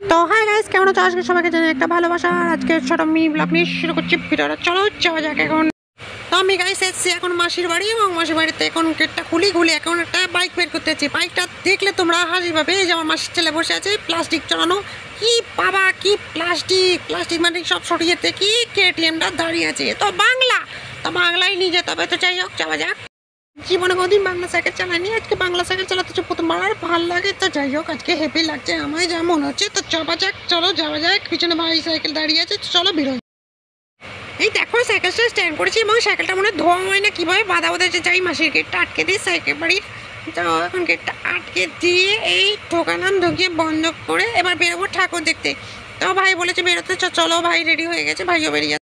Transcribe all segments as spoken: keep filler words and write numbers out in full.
তো hi guys, কেমন আছো? আজকে সবাইকে জানাই একটা ভালোবাসা। আর আজকে ছোট মিনি ব্লগ নিয়ে শুরু করছি ভিডিওটা। চলো যাওয়া যাক। এখন তো আমি গাইস এসেছি এখন মাসির বাড়ি, এবং মাসির বাড়িতে এখন গেটটা খুলি খুলি এখন একটা বাইক বের করতে যাচ্ছি। বাইকটা দেখলে তোমরা হাসি পাবে। এই যে আমার মাসির ছেলে বসে আছে, প্লাস্টিক চালানো। কি বাবা, কি প্লাস্টিক প্লাস্টিক মানে সব সরিয়েতে কি কেটিএমটা দাঁড়িয়ে আছে। তো বাংলা তো বাংলায় নিয়ে যেতে হবে। তো যাই হোক, যাওয়া যাক। জীবনে কোনোদিন বাংলা সাইকেল চালাইনি, আজকে বাংলা সাইকেল চালাতে প্রথমবার, আর ভালো লাগে। তো যাই হোক, আজকে হেভি লাগছে আমায় যা মনে হচ্ছে। তো যাওয়া যাক, চলো যাওয়া যাক। পিছনে ভাই সাইকেল দাঁড়িয়ে আছে, চলো বেরোই। এই দেখো সাইকেলটা স্ট্যান্ড করেছি, এবং সাইকেলটা মনে ধোয়া হয় না কীভাবে বাধা বাঁধা যাই মাসির গেটটা আটকে দিই সাইকেল বাড়ির। তো এখন গেটটা আটকে দিয়ে এই ঢোকালাম, ঢুকিয়ে বন্ধ করে এবার বেরোবো ঠাকুর দেখতে। তো ভাই বলেছে বেরোতে, চলো ভাই রেডি হয়ে গেছে, ভাইও বেরিয়ে যাচ্ছে।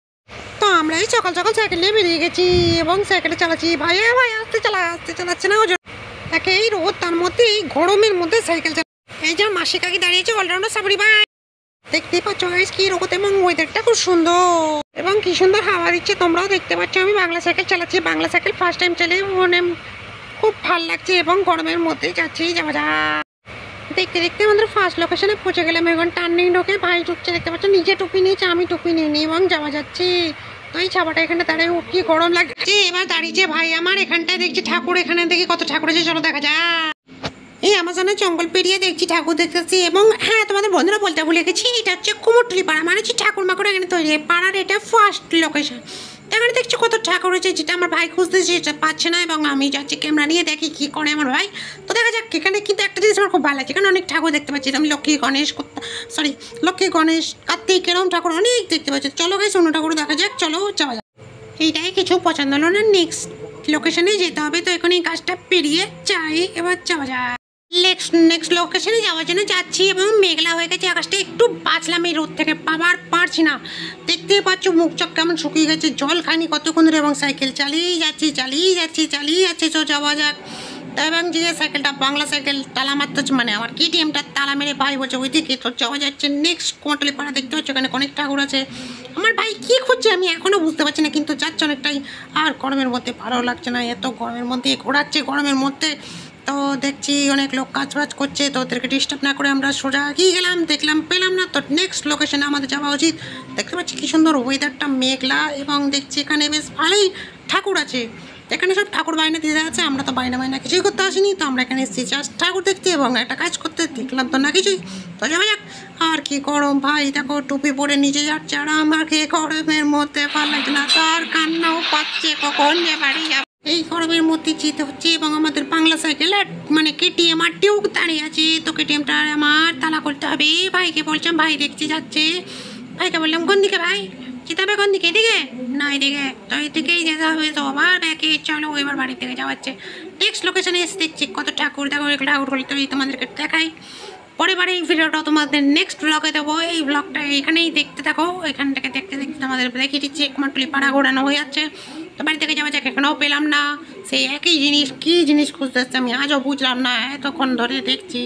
তো আমরা এই সকাল সকাল সাইকেল নিয়ে বেরিয়ে গেছি এবং সাইকেলে চালাচ্ছি। ভাই ভাই আসতে চালা আসতে চালাচ্ছে না, ওজন একে এই রোদ, তার মধ্যে এই গরমের মধ্যে সাইকেল চালা। এই যে মাসি কাকি দাঁড়িয়েছে, অলরাউন্ডার সাবরি ভাই দেখতেই পাচ্ছ গাইস কি রোদ, এবং ওয়েদারটা খুব সুন্দর এবং কি সুন্দর হাওয়া দিচ্ছে। তোমরাও দেখতে পাচ্ছ আমি বাংলা সাইকেল চালাচ্ছি। বাংলা সাইকেল ফার্স্ট টাইম চালিয়ে মানে খুব ভালো লাগছে, এবং গরমের মধ্যে যাচ্ছি। যাওয়া যা দেখতে দেখতে আমাদের ফার্স্ট লোকেশনে পৌঁছে গেলাম। এখন টার্নিং ঢোকে ভাই ঢুকছে, দেখতে পাচ্ছ নিজে টুপি নিয়েছে, আমি টুপি নিয়ে নিই এবং যাওয়া যাচ্ছে। তো এই ছাপাটা এখানে দাঁড়িয়ে কি গরম লাগছে। এবার দাঁড়িয়েছে ভাই আমার, এখানটায় দেখছি ঠাকুর, এখানে দেখি কত ঠাকুর আছে, চলো দেখা যায়। এই আমাজনের জঙ্গল পেরিয়ে দেখছি ঠাকুর দেখতেছি। এবং হ্যাঁ, তোমাদের বন্ধুরা বলতে ভুলে গেছি, এটা হচ্ছে কুমোরটুলি পাড়া, মানে হচ্ছে ঠাকুর মাকুর এখানে তৈরি হয় পাড়ার। এটা ফার্স্ট লোকেশন। এখানে দেখছি কত ঠাকুর হয়েছে, যেটা আমার ভাই খুঁজতেছে সেটা পাচ্ছে না, এবং আমি যাচ্ছি ক্যামেরা নিয়ে দেখি কি করে আমার ভাই। তো দেখা যাক। এখানে কিন্তু একটা জিনিস আমার খুব ভালো লাগছে, এখানে অনেক ঠাকুর দেখতে পাচ্ছি। আমি লক্ষ্মী গণেশ সরি লক্ষ্মী গণেশ কার্তিক এরকম ঠাকুর অনেক দেখতে পাচ্ছি। চলো গাইস অন্য ঠাকুর দেখা যাক, চলো যাওয়া যাক। এইটাই কিছু পছন্দ হলো না, নেক্সট লোকেশনে যেতে হবে। তো এখন এই গাছটা পেরিয়ে যাই, এবার যাওয়া যায়। নেক্সট নেক্সট লোকেশনে যাওয়ার জন্য যাচ্ছি, এবং মেঘলা হয়ে গেছে আকাশটা, একটু বাঁচলাম এই রোদ থেকে, বাবার পারছি না। দেখতেই পাচ্ছ মুখ চোখ কেমন শুকিয়ে গেছে, জল খাইনি কতক্ষণ ধরে, এবং সাইকেল চালিয়ে যাচ্ছি চালিয়ে যাচ্ছি চালিয়ে যাচ্ছি। তো যাওয়া যাক। এবং যে সাইকেলটা বাংলা সাইকেল তালা মারতে, মানে আমার কেটিএমটা তালা মেরে ভাই বলছে ওইদিকে। তো যাওয়া যাচ্ছে নেক্সট কুমোরটুলি পাড়া। দেখতে পাচ্ছ এখানে অনেক ঠাকুর আছে। আমার ভাই কী খুঁজছে আমি এখনও বুঝতে পারছি না, কিন্তু যাচ্ছে অনেকটাই। আর গরমের মধ্যে ভালো লাগছে না, এত গরমের মধ্যে ঘোরাচ্ছে গরমের মধ্যে। তো দেখছি অনেক লোক কাজ বাজ করছে, তো ওদেরকে ডিস্টার্ব না করে আমরা সোজা এগিয়ে গেলাম। দেখলাম পেলাম না, তো নেক্সট লোকেশনে আমাদের যাওয়া উচিত। দেখতে পাচ্ছি কি সুন্দর ওয়েদারটা, মেঘলা, এবং দেখছি এখানে বেশ ভালোই ঠাকুর আছে। এখানে সব ঠাকুর বায়না দিয়ে আছে, আমরা তো বায়না বায়না কিছুই করতে আসিনি। তো আমরা এখানে এসেছি জাস্ট ঠাকুর দেখতে এবং একটা কাজ করতে, দেখলাম তো না কিছুই। তো যাওয়া যাক। আর কি গরম ভাই, দেখো টুপি পরে নিচে যাচ্ছে, আর আমাকে গরমের মধ্যে ভালো লাগছে না। তার কান্নাও পাচ্ছে, কখন যে বাড়ি যাবে। এই গরমের মধ্যে যেতে হচ্ছে, এবং আমাদের বাংলা সাইকেল মানে কেটিএম আর টিউব দাঁড়িয়ে আছে। তো কেটিএমটা আমার তালা করতে হবে। ভাইকে বলছিলাম, ভাই দেখতে যাচ্ছে। ভাইকে বললাম কোন দিকে ভাই যেতে হবে, কোন দিকে? এদিকে না এদিকে? তো এদিকেই যেতে হবে। তো আবার ব্যাকে চলো, এবার বাড়ি থেকে যাওয়া হচ্ছে। নেক্সট লোকেশনে এসে দেখছি কত ঠাকুর, দেখো ঠাকুরগুলো তো তোমাদেরকে দেখাই। পরে বারে এই ভিডিওটা তোমাদের নেক্সট ব্লগে দেবো। এই ব্লগটা এখানেই দেখতে থাকো, এখান থেকে দেখতে দেখতে তোমাদের দেখিয়ে দিচ্ছি কুমোরটুলি পাড়া ঘোরানো হয়ে যাচ্ছে। তো বাড়ি থেকে যাওয়া যাক। এখানেও পেলাম না, সেই একই জিনিস, কী জিনিস খুঁজতে আসছে আমি আজও বুঝলাম না, এতক্ষণ ধরে দেখছি।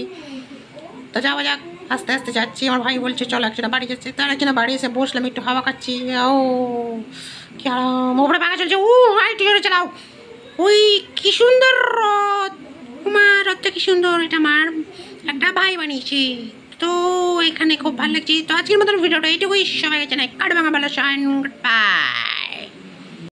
তো যাওয়া যাক, আস্তে আস্তে যাচ্ছি। আমার ভাই বলছে চলো একজনা বাড়ি যাচ্ছে, তার একজনা বাড়ি এসে বসলাম, একটু হাওয়া খাচ্ছি। ও কি আরাম, ওপরে পাখা চলছে। ও ভাই ঠিক আছে চালাও। ওই কি সুন্দর রথ, আমার রথটা কি সুন্দর, এটা আমার একটা ভাই বানিয়েছি। তো এখানে খুব ভালো লাগছে। তো আজকের মতন ভিডিওটা এইটুকুই, সবাইকে জানাই কাঠ ভাঙা ভালো সাইন, গুড বাই।